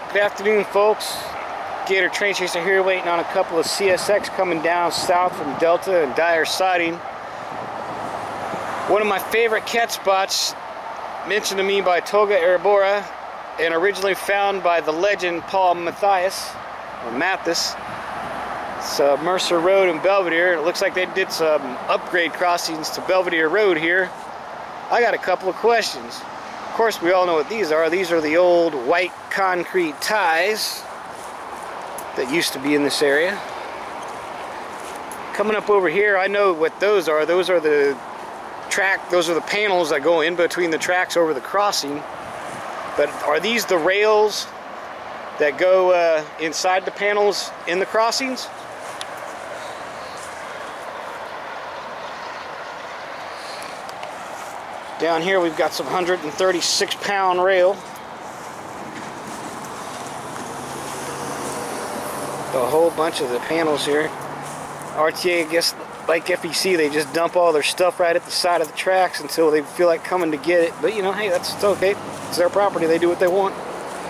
Good afternoon, folks. Gator Train Chaser here, waiting on a couple of CSX coming down south from Delta and Dyer Siding. One of my favorite catch spots, mentioned to me by Toga Erebora and originally found by the legend Paul Matthias, or Mathis. It's Mercer Road in Belvedere. It looks like they did some upgrade crossings to Belvedere Road here. I got a couple of questions. Of course, we all know what these are. These are the old white concrete ties that used to be in this area. Coming up over here, I know what those are. Those are the panels that go in between the tracks over the crossing. But are these the rails that go inside the panels in the crossings? Down here we've got some 136-pound rail. A whole bunch of the panels here. RTA, I guess, like FEC, they just dump all their stuff right at the side of the tracks until they feel like coming to get it. But you know, hey, that's okay. It's their property. They do what they want.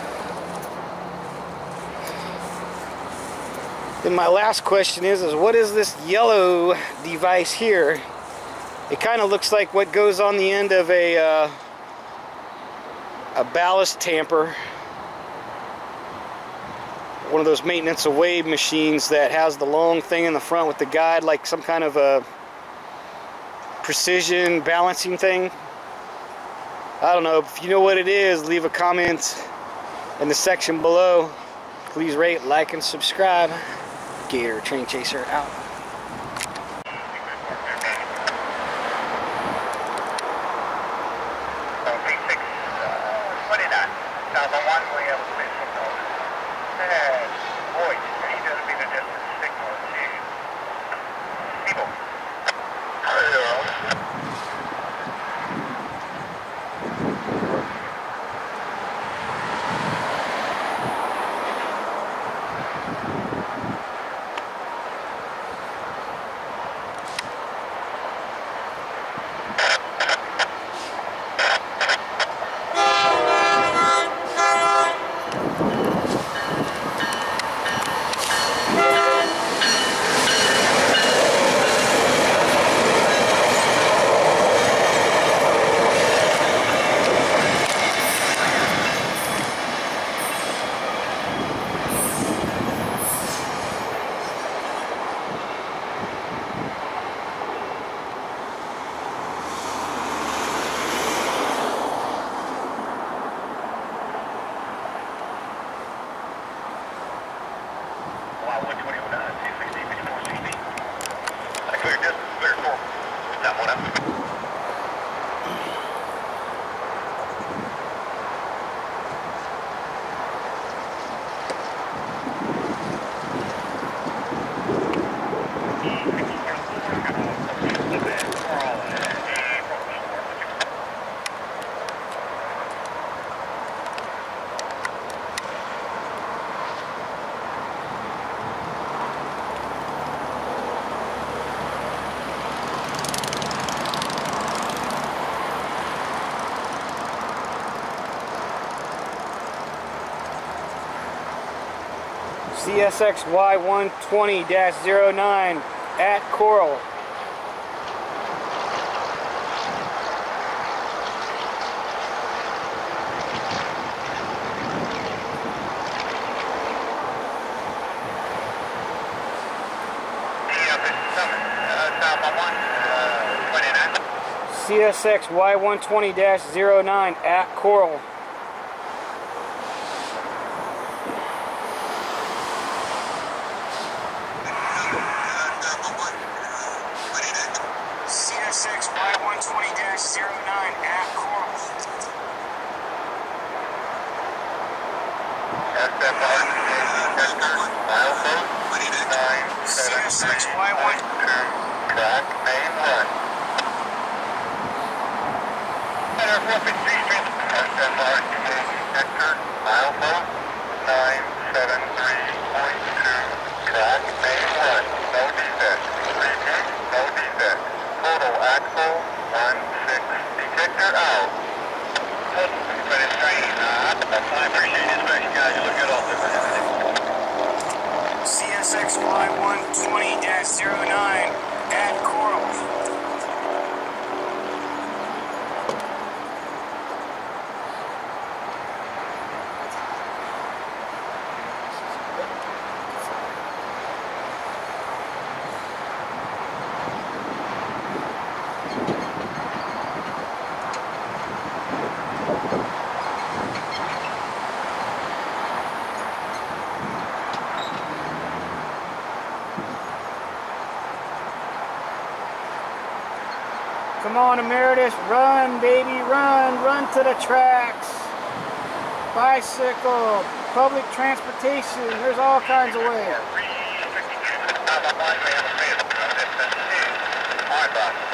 Then my last question is what is this yellow device here? It kind of looks like what goes on the end of a ballast tamper. One of those maintenance away machines that has the long thing in the front with the guide, like some kind of a precision balancing thing. I don't know. If you know what it is, leave a comment in the section below. Please rate, like, and subscribe. Gator Train Chaser out. P621, we have a clear signal. Boy, he doesn't mean a different signal to people. Which one you want to 260, 5460? I cleared this, clear 4. That one up. CSX Y120-09 at Coral. CSX Y120-09 at Coral. CSX Y120-09 at Coral. CSX Y1. Track main 1. SFR Hector, mile 973.2. Track main 1. No defect. Repeat, no defect. Total axle 16. Detector out. But it's training. I appreciate this, guys. You look good all on, Emeritus. Run, baby, run. Run to the tracks. Bicycle, public transportation. There's all kinds of ways. Alright, boss.